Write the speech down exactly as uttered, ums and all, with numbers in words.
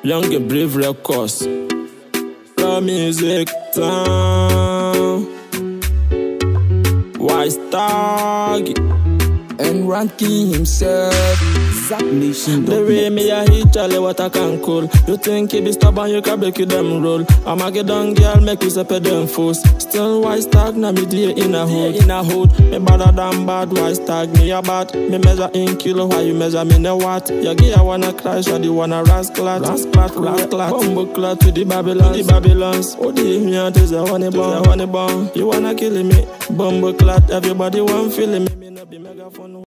Young and brave records. Raw music town. Wise Tag and Rankin himself. Zap Nation. The way me a hit, Charlie, what I can call. You think you be stubborn, you can break you them roll. I'ma get down, girl, make you step them force. Still Wise Tag, now me dear in a hood, in a hood. Me better than bad, Wise Tag, me a bat. Me measure in kilo, why you measure me in a watt? You get a wanna crash, or you wanna rasclat, rasclat, rasclat. Bumbo clat to the Babylons, the Babylons. Oh, the me out is a honey bomb, honey bomb. You wanna kill me? Bumbo clat, everybody want feeling me. Me not be megaphone.